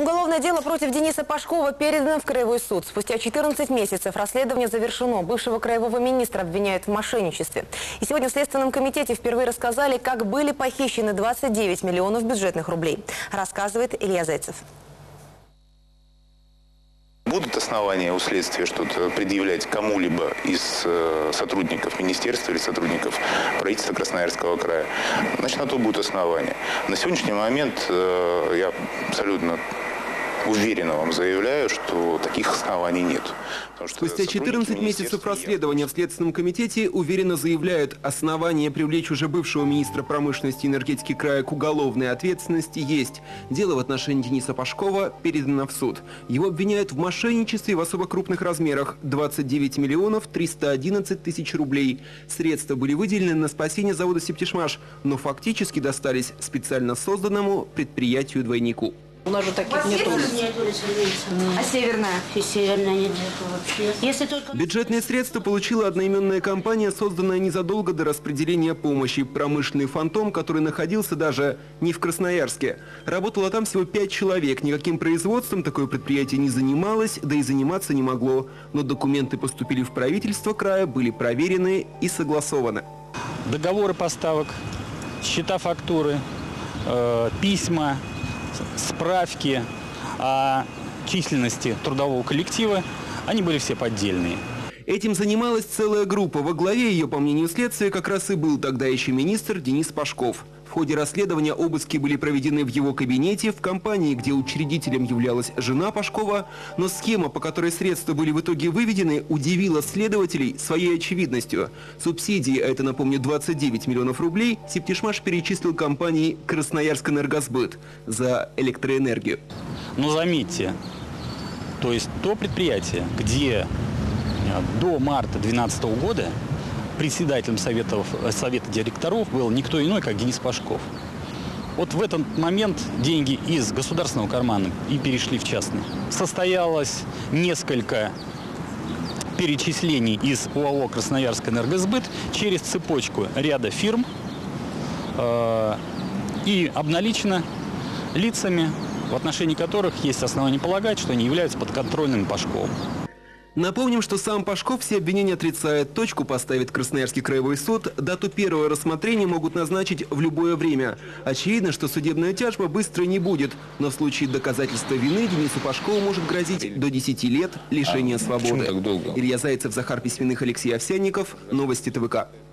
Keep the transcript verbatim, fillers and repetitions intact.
Уголовное дело против Дениса Пашкова передано в Краевой суд. Спустя четырнадцать месяцев расследование завершено. Бывшего краевого министра обвиняют в мошенничестве. И сегодня в Следственном комитете впервые рассказали, как были похищены двадцать девять миллионов бюджетных рублей. Рассказывает Илья Зайцев. Будут основания у следствия что-то предъявлять кому-либо из э, сотрудников министерства или сотрудников правительства Красноярского края, значит, на то будут основания. На сегодняшний момент э, я абсолютно уверенно вам заявляю, что таких оснований нет. Спустя четырнадцать месяцев расследования в Следственном комитете уверенно заявляют, основания привлечь уже бывшего министра промышленности и энергетики края к уголовной ответственности есть. Дело в отношении Дениса Пашкова передано в суд. Его обвиняют в мошенничестве в особо крупных размерах – двадцать девять миллионов триста одиннадцать тысяч рублей. Средства были выделены на спасение завода «Септишмаш», но фактически достались специально созданному предприятию-двойнику. У нас же таких нет. А северная? И северная нет вообще. Если только... Бюджетные средства получила одноименная компания, созданная незадолго до распределения помощи. Промышленный «Фантом», который находился даже не в Красноярске. Работало там всего пять человек. Никаким производством такое предприятие не занималось, да и заниматься не могло. Но документы поступили в правительство края, были проверены и согласованы. Договоры поставок, счета, фактуры, э, письма, справки о численности трудового коллектива, они были все поддельные. Этим занималась целая группа. Во главе ее, по мнению следствия, как раз и был тогда еще министр Денис Пашков. В ходе расследования обыски были проведены в его кабинете, в компании, где учредителем являлась жена Пашкова. Но схема, по которой средства были в итоге выведены, удивила следователей своей очевидностью. Субсидии, а это, напомню, двадцать девять миллионов рублей, «Септишмаш» перечислил компании «Красноярскэнергосбыт» за электроэнергию. Но заметьте, то есть то предприятие, где до марта две тысячи двенадцатого года председателем советов, совета директоров был никто иной, как Денис Пашков. Вот в этот момент деньги из государственного кармана и перешли в частный. Состоялось несколько перечислений из ОАО «Красноярскэнергосбыт» через цепочку ряда фирм э, и обналичено лицами, в отношении которых есть основания полагать, что они являются подконтрольными Пашковым. Напомним, что сам Пашков все обвинения отрицает. Точку поставит Красноярский краевой суд. Дату первого рассмотрения могут назначить в любое время. Очевидно, что судебная тяжба быстро не будет. Но в случае доказательства вины Денису Пашкову может грозить до десяти лет лишения а свободы. Почему так долго? Илья Зайцев, Захар Письменных, Алексей Овсянников. Новости ТВК.